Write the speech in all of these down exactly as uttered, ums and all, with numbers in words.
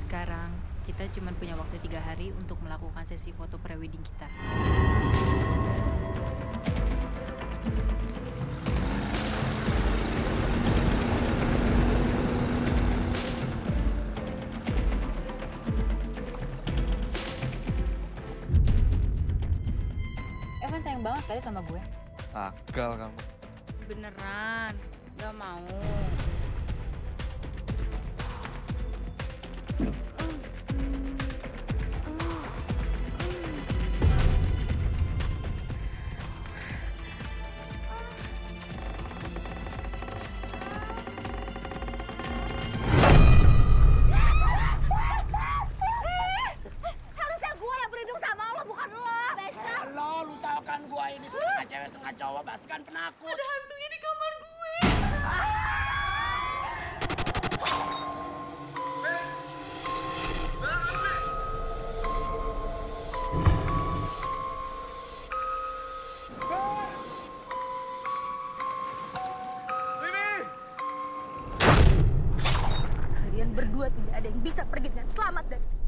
Sekarang kita cuma punya waktu tiga hari untuk melakukan sesi foto prewedding kita. Evan sayang banget kali sama gue. Akal kamu. Beneran, gak mau. Harusnya gue yang berlindung sama lo, bukan lo. Besok. Lo, lu tau kan gua ini setengah cewek setengah cowok, pasti kan penakut. Ada hantunya di kamar gue. Kalian berdua tidak ada yang bisa pergi dengan selamat dari sini.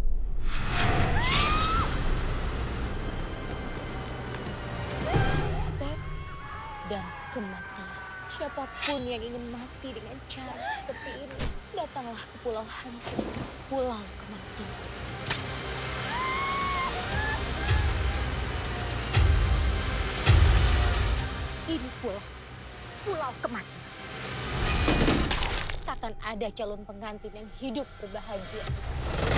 Death dan kematian. Siapapun yang ingin mati dengan cara seperti ini, datanglah ke Pulau Hantu, Pulau Kematian. Ini pulau, Pulau Kematian. Takkan ada calon pengantin yang hidup berbahagia.